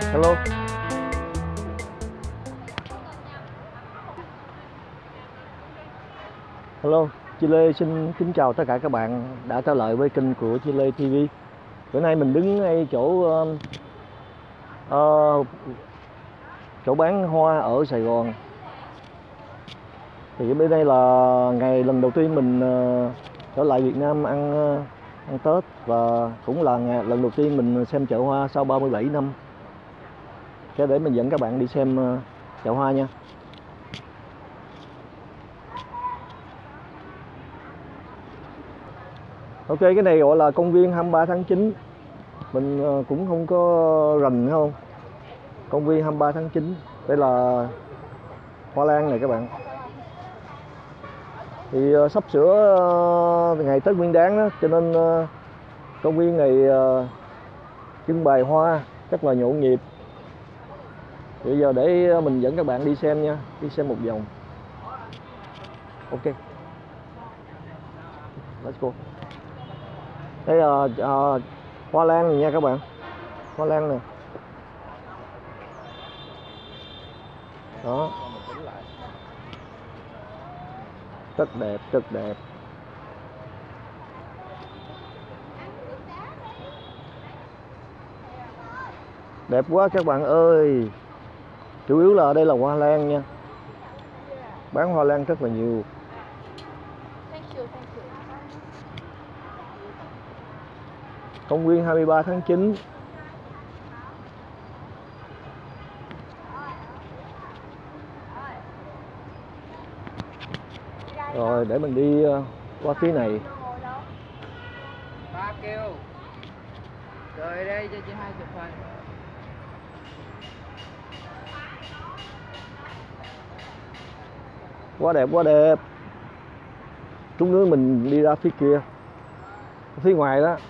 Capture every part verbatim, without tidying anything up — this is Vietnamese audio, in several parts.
Hello. Hello, Chi Lê xin kính chào tất cả các bạn đã trở lại với kênh của Chi Lê ti vi. Bữa nay mình đứng ngay chỗ uh, uh, chỗ bán hoa ở Sài Gòn. Thì bữa nay là ngày lần đầu tiên mình uh, trở lại Việt Nam ăn uh, ăn Tết, và cũng là ngày, lần đầu tiên mình xem chợ hoa sau ba mươi bảy năm. Cái để mình dẫn các bạn đi xem uh, chợ hoa nha. Ok, cái này gọi là công viên hai mươi ba tháng chín. Mình cũng không có rành không. Công viên hai mươi ba tháng chín. Đây là hoa lan này các bạn. Thì uh, sắp sửa uh, ngày Tết Nguyên Đán đó, cho nên uh, công viên này uh, trưng bày hoa rất là nhộn nhịp. Thì bây giờ để mình dẫn các bạn đi xem nha, đi xem một vòng. Ok, let's go. Đây là uh, hoa lan này nha các bạn, hoa lan nè. Đó, rất đẹp, rất đẹp. Đẹp quá các bạn ơi. Chủ yếu là đây là hoa lan nha, bán hoa lan rất là nhiều. Công viên hai mươi ba tháng chín. Rồi để mình đi uh, qua phía này. Ba kêu rồi đây cho chị hai chục phần. Quá đẹp, quá đẹp. Chút nữa mình đi ra phía kia, phía ngoài đó.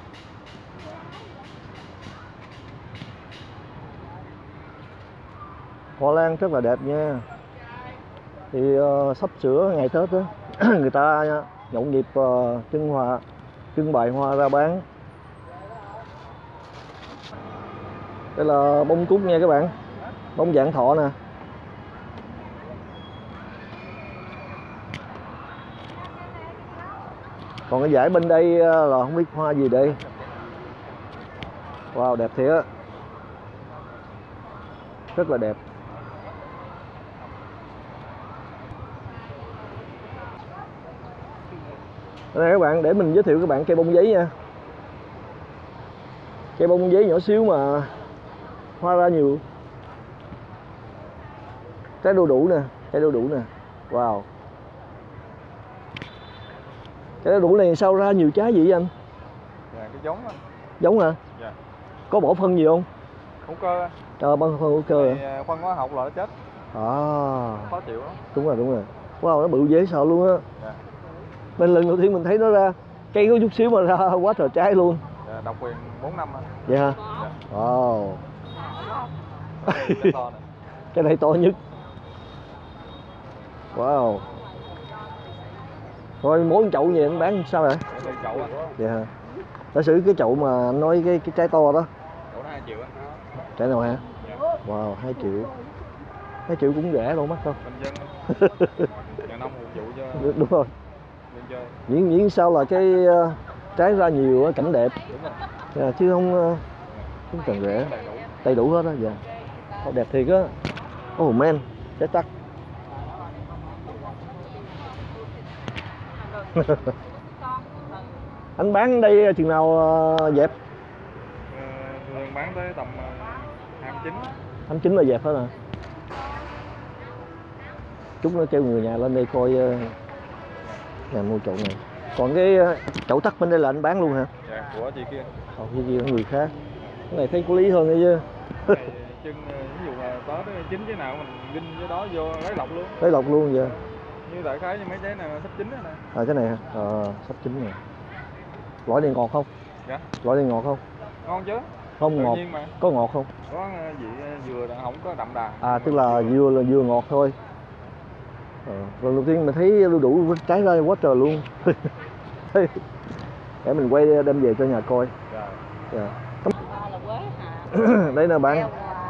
Hoa lan rất là đẹp nha. Thì uh, sắp sửa ngày Tết đó, người ta nhộn nhịp uh, trưng hoa, trưng bày hoa ra bán. Đây là bông cúc nha các bạn, bông vạn thọ nè. Còn cái dải bên đây là không biết hoa gì đây. Wow, đẹp thiệt á, rất là đẹp. Đây các bạn, để mình giới thiệu các bạn cây bông giấy nha. Cây bông giấy nhỏ xíu mà hoa ra nhiều. Trái đu đủ nè, trái đu đủ nè. Wow. Trái đu đủ này sao ra nhiều trái vậy anh? Dạ, cái giống anh. Giống hả? Dạ. Có bỏ phân gì không? Hữu cơ. Ờ, bón phân hữu cơ hả? Phân hóa học là nó chết. À. Khó chịu lắm. Đúng rồi, đúng rồi. Wow, nó bự dễ sợ luôn á. Dạ. Bên lần đầu tiên mình thấy nó ra cây có chút xíu mà ra quá trời trái luôn. Dạ, độc quyền bốn năm anh. Vậy hả? Dạ. Wow. Cái, to này. Cái này to nhất. Wow. Rồi mỗi chậu gì anh bán sao vậy? Cái chậu anh. Vậy hả? Giả sử cái chậu mà anh nói cái cái trái to đó. Chậu nó hai triệu anh. Trái nào hả? Dạ. Wow, hai triệu. hai triệu cũng rẻ đâu, mắc đâu. Bình dân. Nhà nông phục vụ cho. Đúng rồi. Dân chơi. Miễn miễn sao là cái uh, trái ra nhiều á, cảnh đẹp. Đúng rồi. Yeah, chứ không uh, không cần rẻ. Đầy đủ. Đầy đủ hết á. Dạ. Oh, đẹp thiệt á. Oh man, trái tắc. Anh bán đây chừng nào uh, dẹp? Ờ, thường bán tới tầm hai mươi chín. hai mươi chín là dẹp hết hả? Chút nó kêu người nhà lên đây coi uh, nhà mua chậu này. Còn cái uh, chậu tắc bên đây là anh bán luôn hả? Dạ, của chị kia. Còn cái kia người khác. Cái này thấy có lý hơn đấy chứ. Này, chân ví dụ là Tết chín cái nào mình ginh cái đó vô lấy lọc luôn. Lấy lọc luôn vậy. Như đại khái như mấy trái nào sắp chín đó nè. À cái này hả? Ờ, sắp chín rồi. Loại này ngọt không? Dạ. Loại này ngọt không? Ngon chứ. Không Tự ngọt. nhiên mà. Có ngọt không? Có vị dừa đã không có đậm đà. À tức là dừa là dừa ngọt thôi. Ờ, lần đầu tiên mình thấy đu đủ trái ra quá trời luôn. Để mình quay đem về cho nhà coi. Dạ. Dạ. Đây là bạn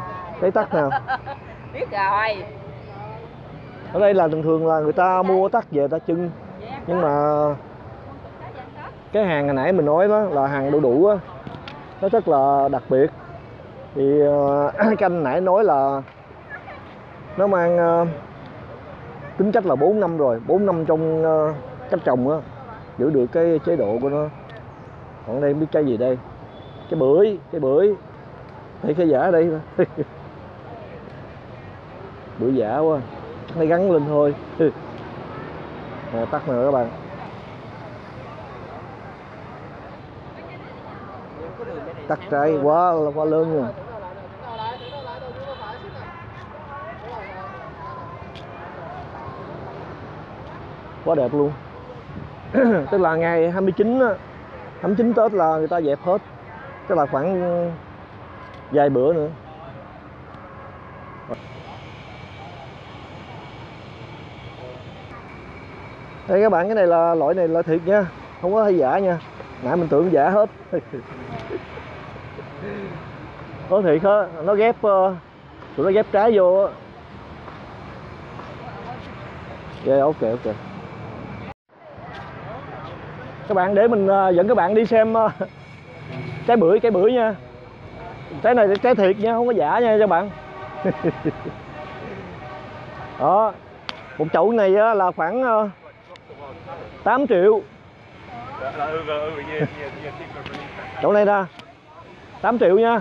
Cái tắc nào? Biết rồi. Ở đây là thường thường là người ta mua tắc về ta trưng. Nhưng mà cái hàng hồi nãy mình nói đó là hàng đu đủ á, nó rất là đặc biệt. Thì uh, canh nãy nói là nó mang uh, tính chất là bốn năm rồi, bốn năm trong uh, cách trồng á, giữ được cái chế độ của nó. Còn đây không biết cái gì đây? Cái bưởi, cái bưởi. Thấy cái giả ở đây thôi. Bưởi giả quá. Nó gắn lên thôi. À, tắt nữa các bạn. Tắt trái quá quá lớn rồi. Quá đẹp luôn. Tức là ngày hai mươi chín á, hai mươi chín Tết là người ta dẹp hết. Tức là khoảng vài bữa nữa. Đây các bạn, cái này là loại này là thiệt nha, không có hay giả nha. Nãy mình tưởng giả hết. Có thiệt á, nó ghép uh, tụi nó ghép trái vô á. Yeah, ok ok. Các bạn để mình uh, dẫn các bạn đi xem uh, trái bưởi, trái bưởi nha. Trái này trái thiệt nha, không có giả nha các bạn. Đó. Một chậu này á, là khoảng uh, tám triệu. Chậu này nè, tám triệu nha.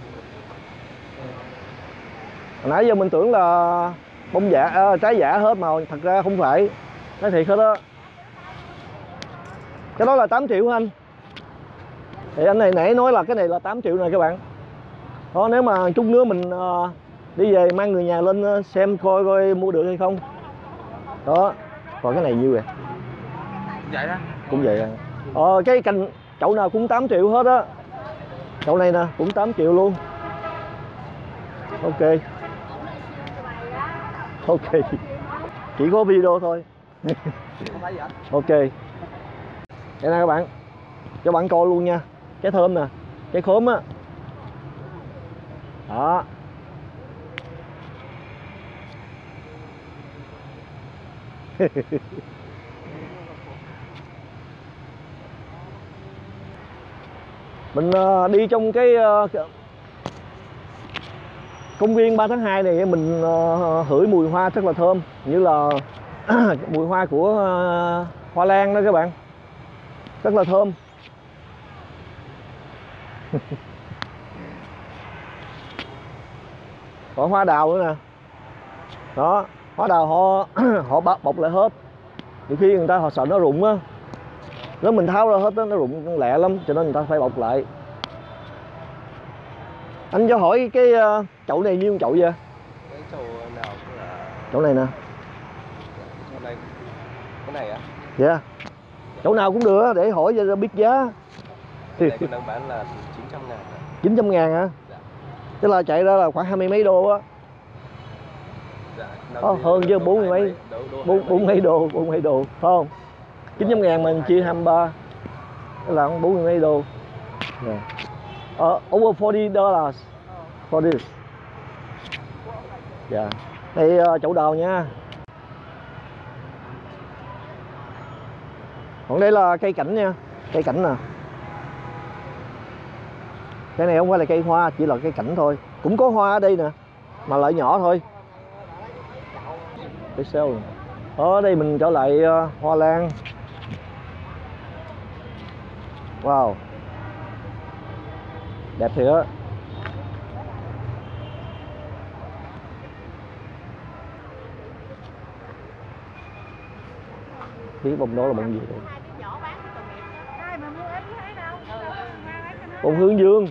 Hồi nãy giờ mình tưởng là bông giả, à, trái giả hết mà thật ra không phải, trái thiệt hết đó. Cái đó là tám triệu anh. Thì anh này nãy nói là cái này là tám triệu này các bạn. Đó, nếu mà chút nữa mình uh, đi về mang người nhà lên xem coi coi mua được hay không. Đó. Còn cái này nhiêu vậy? Vậy đó. Cũng vậy à. Ờ, cái cành chậu nào cũng tám triệu hết á. Chậu này nè cũng tám triệu luôn. Ok. Ok. Chỉ có video thôi. Ok. Đây nè các bạn. Cho bạn coi luôn nha. Cái thơm nè, cái khóm á. Đó. Mình uh, đi trong cái uh, công viên ba tháng hai này mình uh, hửi mùi hoa rất là thơm, như là mùi hoa của uh, hoa lan đó các bạn, rất là thơm. Còn hoa đào nữa nè. Đó, hoa đào họ họ bọc, bọc lại hết. Nhiều khi người ta họ sợ nó rụng á, nếu mình tháo ra hết đó, nó rụng lẹ lắm, cho nên người ta phải bọc lại. Anh cho hỏi cái uh, chậu này nhiêu chậu vậy? Cái chậu nào cũng là... Chậu này nè. Chậu này... Cái này á? Dạ yeah. Chậu nào cũng được để hỏi cho biết giá. Cái này đang bán là chín trăm ngàn. chín trăm ngàn hả? Dạ. Tức là chạy ra là khoảng hai mươi mấy đô á. Dạ. Có hơn chứ bốn mươi mấy. Bốn mấy đô, bốn mấy đô, phải không? chín trăm ngàn mình chia hai mươi ba là bốn mươi mấy đô. Yeah. Uh, over forty dollars for this. Dạ. Yeah. Đây uh, chậu đào nha. Còn đây là cây cảnh nha, cây cảnh nè. Cái này không phải là cây hoa, chỉ là cây cảnh thôi. Cũng có hoa ở đây nè, mà loại nhỏ thôi. Để sale. Ở đây mình trở lại uh, hoa lan. Wow. Đẹp thiệt á. Biết bông đó là bông gì đây? Bông hướng dương.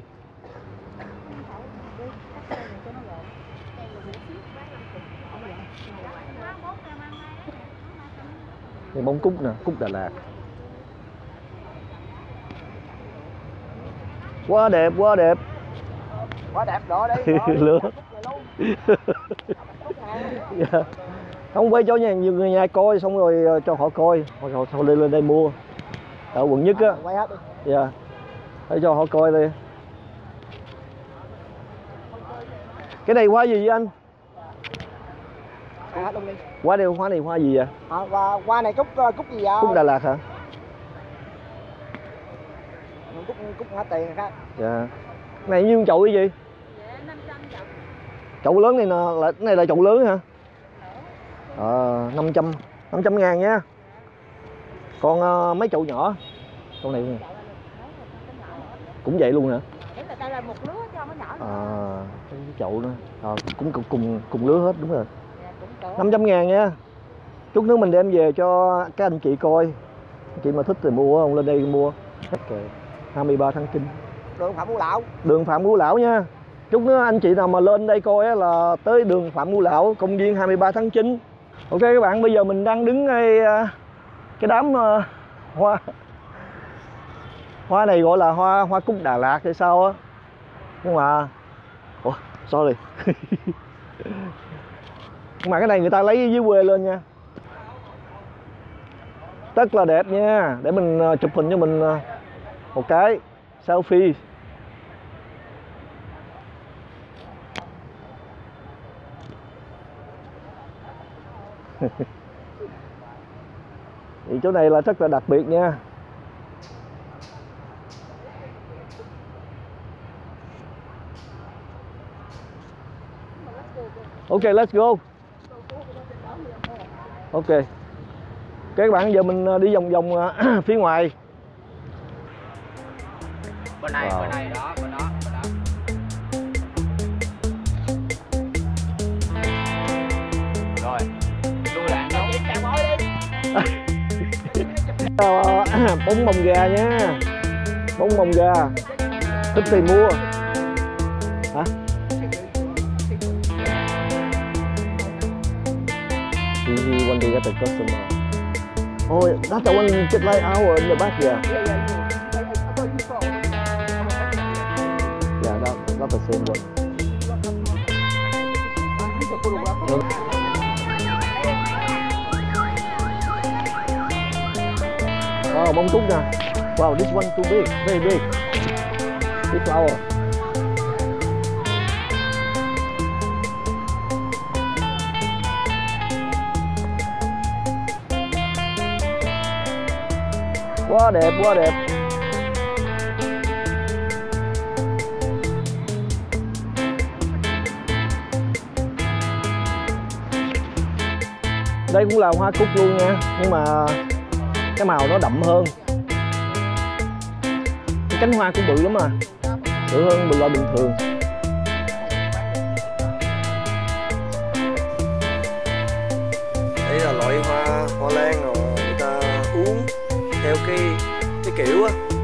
Đây bông cúc nè, cúc Đà Lạt. Quá đẹp, quá đẹp. Quá đẹp đó đấy. Lửa. Yeah. Không quay cho nhiều người nhà coi xong rồi cho họ coi, họ họ đi lên đây mua. Ở quận nhất á. Quay hết đi. Dạ. Để cho họ coi đi. Cái này hoa gì vậy anh? À, đúng đi. Hoa đây hoa này hoa gì vậy? À, qua, qua này cúc cúc gì vậy? Cúc Đà Lạt hả? Cúc cúc hết tiền rồi khác. Dạ. Này như chậu cái gì? Chậu lớn này là, là cái này là chậu lớn hả? Ờ, năm trăm năm trăm ngàn nha. Còn uh, mấy chậu nhỏ? Chậu này cũng vậy luôn hả? Đây là một lứa cho nó nhỏ. À, cái chậu nữa. À, cũng cùng cùng cùng lứa hết đúng rồi. năm trăm ngàn nha. Chút nữa mình đem về cho các anh chị coi. Anh chị mà thích thì mua, không lên đây mua. Okay. hai mươi ba tháng Chinh. Đường Phạm Ngũ Lão. Đường Phạm Ngũ Lão nha. Chút nữa anh chị nào mà lên đây coi á là tới đường Phạm Ngũ Lão, công viên hai mươi ba tháng Chinh. Ok các bạn, bây giờ mình đang đứng ngay cái đám uh, hoa hoa này gọi là hoa hoa cúc Đà Lạt hay sao á, nhưng mà ủa sorry nhưng mà cái này người ta lấy dưới quê lên nha, rất là đẹp nha, để mình uh, chụp hình cho mình uh, một cái selfie. Thì chỗ này là rất là đặc biệt nha. Ok, let's go. Ok. Các bạn giờ mình đi vòng vòng phía ngoài. Bên này, Wow. bên này đó, bên đó, bên đó. Rồi. Lui lại nó chạm mỏi đi. Bóng bồng gà nha. Bóng bồng gà. Thích thì mua. Hả? He, he one day got a customer. Oh, that's the one just like our in the back here. Yeah, yeah, yeah. I, I, I thought you saw. Yeah, that, that's the same one. Wow, bông cúc nè. Wow, this one too big, very big. Big flower. Quá đẹp, quá đẹp. Đây cũng là hoa cúc luôn nha, nhưng mà cái màu nó đậm hơn. Cái cánh hoa cũng bự lắm mà, bự hơn bự loại bình thường. Đây là loại hoa hoa lan rồi người ta uống theo cái cái kiểu á,